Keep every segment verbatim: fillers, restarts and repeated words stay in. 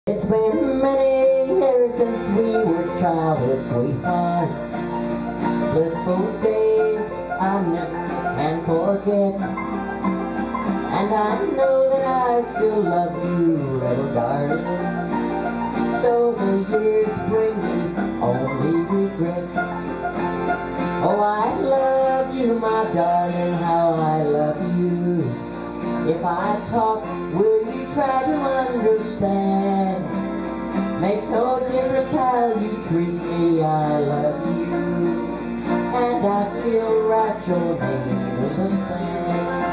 It's been many years since we were childhood sweethearts. Blissful days I never can forget. And I know that I still love you, little darling, though the years bring me only regret. Oh, I love you, my darling, how I love you. If I talk, will you try to understand? Makes no difference how you treat me, I love you. And I still write your name in the sand.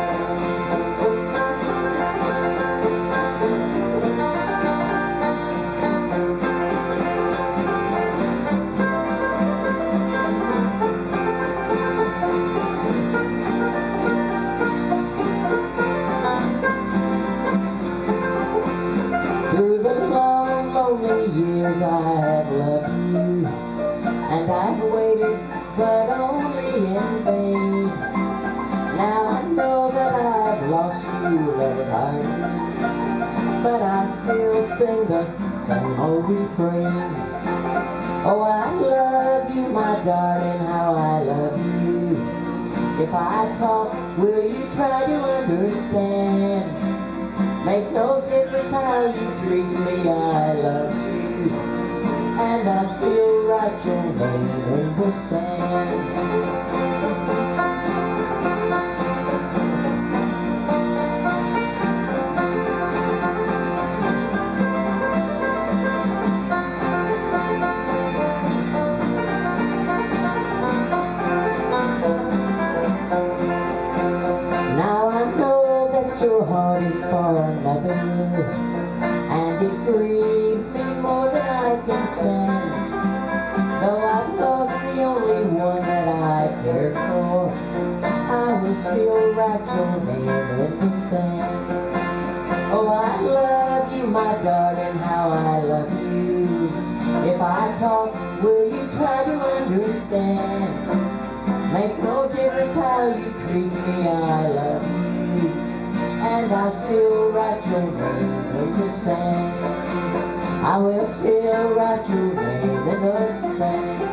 Through the long, lonely years I have loved you, and I've waited, but only in vain. Now I know that I've lost you, little darling, but I still sing the same old refrain. Oh, I love you, my darling, how I love you. If I talk, will you try to understand? Makes no difference how you treat me, I love you. And I still write your name in the sand. Now I know that your heart is for another, and it grieves me more than I can stand. Though I've lost the only one that I care for, I will still write your name in the sand. Oh, I love you, my darling, how I love you. If I talk, will you try to understand? Makes no difference how you treat me, I love you. And I still write your name in the sand. I will still write your name in the sand.